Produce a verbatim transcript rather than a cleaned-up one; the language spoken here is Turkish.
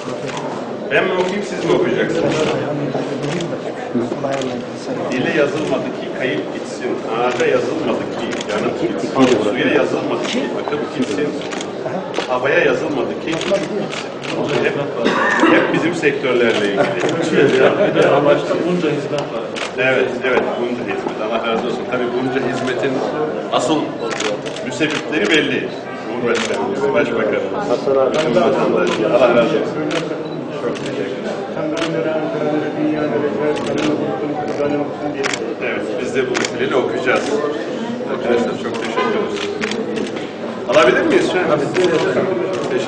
Ben mi okuyayım, siz mi okuyacaksınız? Dile yazılmadı ki kayıp gitsin, ağaca yazılmadı ki yanıp gitsin, suya yazılmadı ki akıp gitsin, havaya yazılmadı ki uçup gitsin. Hep, hep bizim sektörlerle ilgili. Amaçta bunca hizmet var. Evet, evet, bunca hizmet. Allah razı olsun. Tabii bunca hizmetin asıl müsebbipleri belli. Cumhurbaşkanımız, Başbakanımız, bütün vatandaşlar. Allah razı olsun. Çok teşekkür ederim. Evet, biz de bu vesileyle okuyacağız. Arkadaşlar çok teşekkür ederiz. Alabilir miyiz şu an?